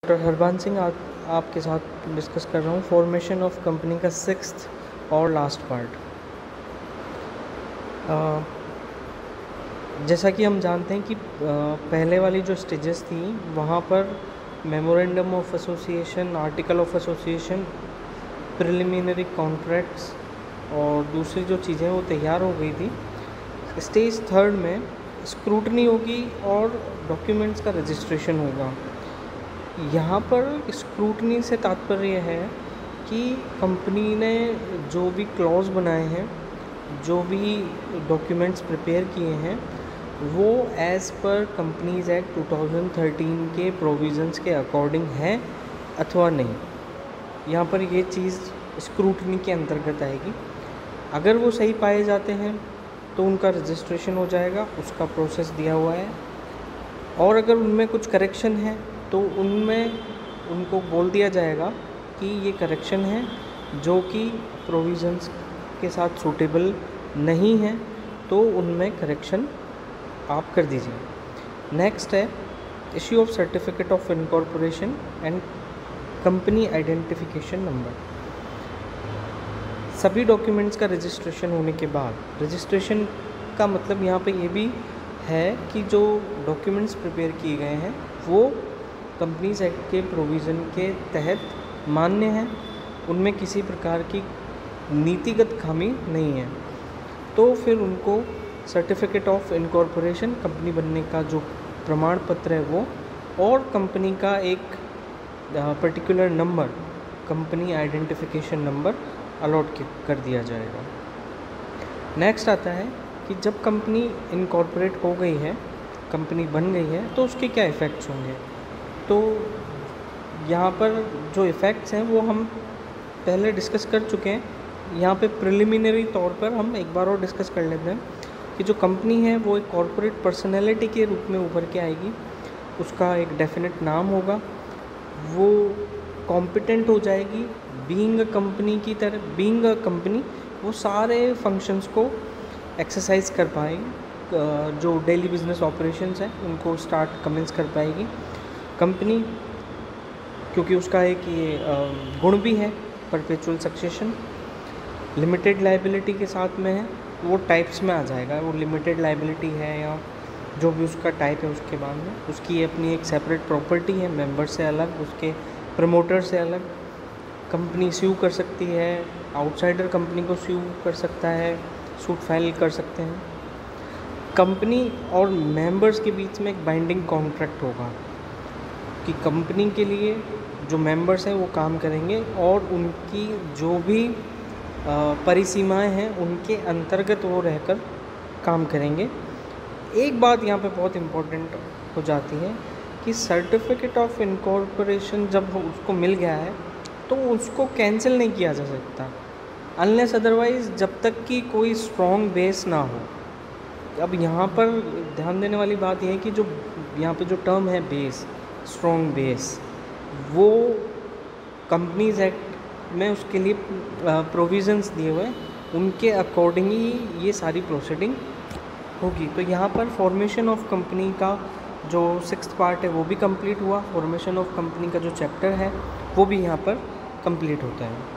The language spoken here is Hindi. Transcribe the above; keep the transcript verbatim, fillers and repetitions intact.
डॉक्टर हरबान सिंह आप, आपके साथ डिस्कस कर रहा हूँ फॉर्मेशन ऑफ कंपनी का सिक्स्थ और लास्ट पार्ट। जैसा कि हम जानते हैं कि आ, पहले वाली जो स्टेजेस थी वहाँ पर memorandum of association, article of association, preliminary contracts और दूसरी जो चीज़ें वो तैयार हो गई थी। स्टेज थर्ड में स्क्रूटनी होगी और डॉक्यूमेंट्स का रजिस्ट्रेशन होगा। यहाँ पर स्क्रूटनी से तात्पर्य है कि कंपनी ने जो भी क्लॉज बनाए हैं, जो भी डॉक्यूमेंट्स प्रिपेयर किए हैं, वो as per companies act two thousand thirteen के प्रोविज़न्स के अकॉर्डिंग है अथवा नहीं। यहाँ पर ये चीज़ स्क्रूटनी के अंतर्गत आएगी। अगर वो सही पाए जाते हैं तो उनका रजिस्ट्रेशन हो जाएगा, उसका प्रोसेस दिया हुआ है। और अगर उनमें कुछ करेक्शन है तो उनमें उनको बोल दिया जाएगा कि ये करेक्शन है जो कि प्रोविज़न्स के साथ सूटेबल नहीं है, तो उनमें करेक्शन आप कर दीजिए। नेक्स्ट है issue of certificate of incorporation and company identification number. सभी डॉक्यूमेंट्स का रजिस्ट्रेशन होने के बाद, रजिस्ट्रेशन का मतलब यहाँ पे ये भी है कि जो डॉक्यूमेंट्स प्रिपेयर किए गए हैं वो कंपनीज एक्ट के प्रोविज़न के तहत मान्य हैं, उनमें किसी प्रकार की नीतिगत खामी नहीं है, तो फिर उनको सर्टिफिकेट ऑफ इनकॉर्पोरेशन, कंपनी बनने का जो प्रमाण पत्र है वो, और कंपनी का एक particular number, company identification number allot कर दिया जाएगा। नेक्स्ट आता है कि जब कंपनी इनकॉर्पोरेट हो गई है, कंपनी बन गई है, तो उसके क्या इफ़ेक्ट्स होंगे। तो यहाँ पर जो इफ़ेक्ट्स हैं वो हम पहले डिस्कस कर चुके हैं। यहाँ पे प्रिलिमिनरी तौर पर हम एक बार और डिस्कस कर लेते हैं कि जो कंपनी है वो एक कॉर्पोरेट पर्सनैलिटी के रूप में उभर के आएगी। उसका एक डेफिनेट नाम होगा, वो कॉम्पिटेंट हो जाएगी, बीइंग अ कंपनी की तरह, बीइंग अ कंपनी वो सारे फंक्शंस को एक्सरसाइज कर पाएगी, जो डेली बिजनेस ऑपरेशंस हैं उनको स्टार्ट कमेंस कर पाएगी। कंपनी क्योंकि उसका एक ये गुण भी है परपेचुअल सक्सेशन, लिमिटेड लायबिलिटी के साथ में है, वो टाइप्स में आ जाएगा। वो लिमिटेड लायबिलिटी है या जो भी उसका टाइप है उसके बाद में उसकी अपनी एक सेपरेट प्रॉपर्टी है, मेंबर से अलग, उसके प्रमोटर से अलग। कंपनी स्यू कर सकती है, आउटसाइडर कंपनी को स्यू कर सकता है, सूट फाइल कर सकते हैं। कंपनी और मेंबर्स के बीच में एक बाइंडिंग कॉन्ट्रैक्ट होगा कि कंपनी के लिए जो मेंबर्स हैं वो काम करेंगे और उनकी जो भी परिसीमाएं हैं उनके अंतर्गत वो रहकर काम करेंगे। एक बात यहाँ पे बहुत इम्पोर्टेंट हो जाती है कि सर्टिफिकेट ऑफ इनकॉर्पोरेशन जब उसको मिल गया है तो उसको कैंसिल नहीं किया जा सकता अनलेस अदरवाइज़, जब तक कि कोई स्ट्रॉन्ग बेस ना हो। अब यहाँ पर ध्यान देने वाली बात यह है कि जो यहाँ पे जो टर्म है बेस, स्ट्रॉन्ग बेस, वो कंपनीज एक्ट में उसके लिए प्रोविज़न्स दिए हुए हैं, उनके अकॉर्डिंग ही ये सारी प्रोसीडिंग होगी। तो यहाँ पर फॉर्मेशन ऑफ कंपनी का जो सिक्स्थ पार्ट है वो भी कंप्लीट हुआ, फॉर्मेशन ऑफ कंपनी का जो चैप्टर है वो भी यहाँ पर कंप्लीट होता है।